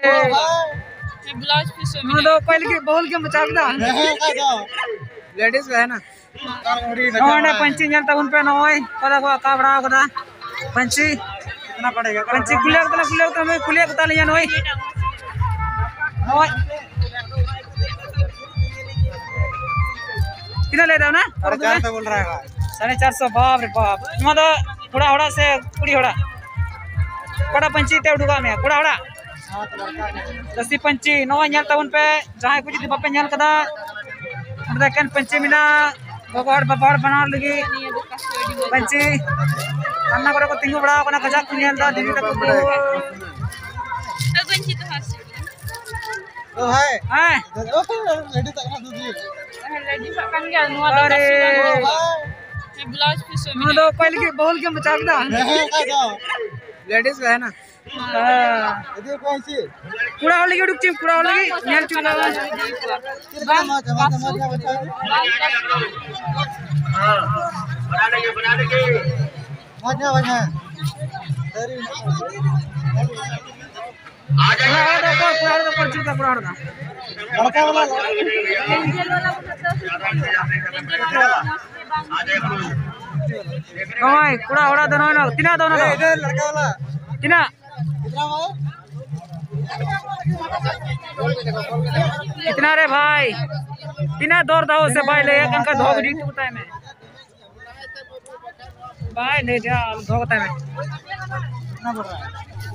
blouse piece में दो पहले के बोल के मचाक दा लेडीज है ना नोने पंची जलता उन पे नोय पता को का बड़ा कदा पंची कितना पड़ेगा पंची कुलिया तो मैं कुलिया बता लिया नोय नोय कितना ले रहा ना 450 बोल रहा है 450 बाप रे बाप नो तो थोड़ा होड़ा से कुड़ी होड़ा कोड़ा पंची ते उडुगा में कोड़ा होड़ा दसी पंची नोय जलता उन पे जहां कुछ दी बापे जल कदा देखन पंची मिना बबाड़ बना लगी पंची अन्ना को तिंगु बड़ा कोना खजा कुनियल दा दीदी तक तो पंची तो हाथ से तो है लेडी तक ना दूधी लेडी पकन गया नुआ दा ब्लाउज पीस में दो पहले के बोल के मचाक दा लेडीज है ना हां ये कौन सी कुड़ा लगी डुक चिम कुड़ा लगी नेल चुला हां बना देंगे मजा सरी आ जाएगा कुड़ा पर चुका कुड़ा लड़का वाला एंजल वाला ओए कुड़ा होड़ा दोनों ना तिना दोनों इधर लड़का वाला तिना कितना रे भाई तिना दौड़ दाओ से भाई ले कनका धोग डी टूटा में भाई ले जा धोगता में ना बोल रहा है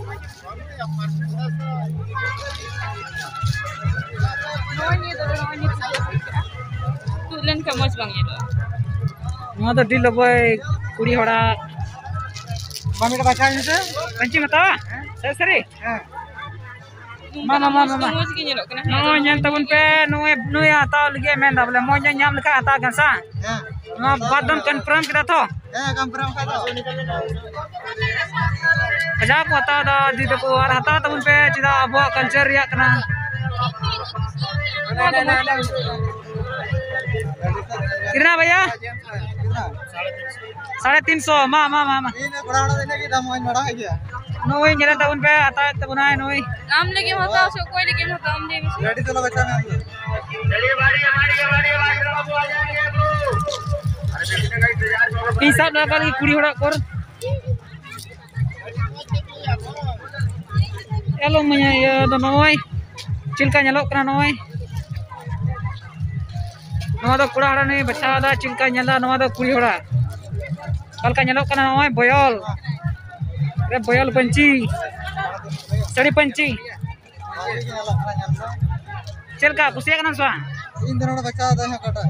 तुलन का मच बंग ये नो तो दिल भाई कुड़ी होड़ा मम्मी का बच्चा है पंची मता सरी मामा मच के ये लोग ना नो ñan tabun pe no ya ta lagi men da bole mo ñam leka ata gansa no badam confirm kita to confirm ka to kaja ko ta da di ko ar hata tabun pe cida abwa culture ya kana कितना भैया 350 मा ini kurang ini kita mau marah aja नोई जरा तब उन पे आता है तब उन्हें नोई आम लगे होता है उसको कोई लगे होता आम दे रेडी चलो बच्चा में चलिए बारी हमारी बाबू आ जाएंगे अरे टी-शर्ट लगा ली कुड़ी होड़ा कर हेलो मैं ये तो नोई चिलका nyalok kena नोई नोआ तो कुड़ा होड़ा नहीं बच्चा दा चिलका nyala नोआ तो कुड़ी होड़ा कल का nyalok kena नोई boyol बोयल पंची सड़ी पंची चल का कुसिया का नाम सो इन दोनों का बच्चा आता है काटा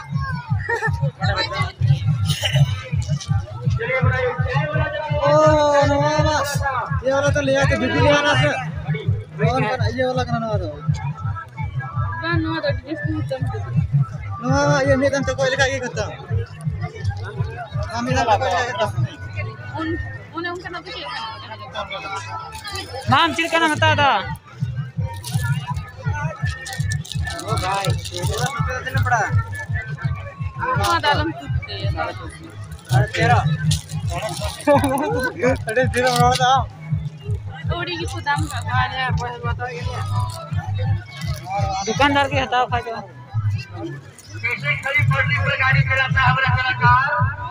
ओ नवाबा ये वाला तो लिया के बिल्कुल लिया ना से ये वाला का नवा तो नवा तो डिस्काउंट नवाबा ये मैं तो कोई लगा के करता हम इधर का करता उनका नाम क्या नाम चिलका ना बता दा ओ भाई देना पड़ा हां दालम टूटते अरे तेरा अरे तेरा बड़ा था थोड़ी की दाम का अरे पैसा बताओ ये दुकानदार के हटाओ खा के कैसे खड़ी पड़ती पर गाड़ी चलाता हमारा कलाकार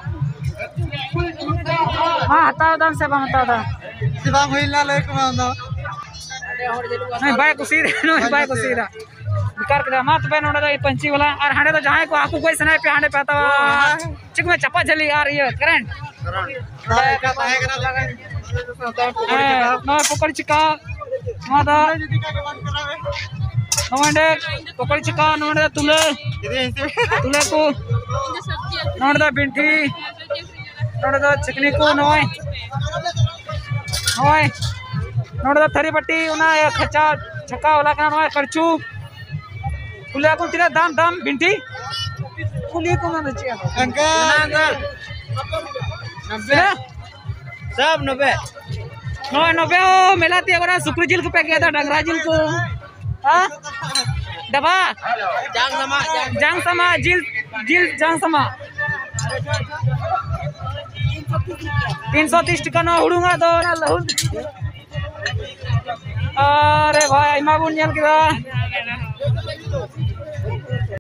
हाँ हटाओ दाम से बताओ दा सिवांग होइल ना ले को ना नहीं बाइक को सीधा नहीं बाइक को सीधा निकार के मत पे नोड़ा ये पंची वाला और हांडे तो जहां को आकू कोई सनाई पे हांडे पे आता चिक में चपा जली आ रही है करंट का ताहे करा लगा ना पकड़ चिका मादा नोंडे पकड़ चिका नोंडे तुले को नोंडे बिंठी नोड़ा चिकनी को नोय नोड़ा थरी पट्टी उना खचा छक्का वाला का नोय करचू कुलिया को तिना दाम बिंटी कुलिया को ना चाहिए अंकल 90 सब 90 ओ मिलाती है सुक्री जिल को पे गया था डंगरा जिल को हां दबा जांग समा जिल जांग समा 330 टका ना हुडूंगा तो ना लहुन अरे भाई आइमा बुन नेल किदा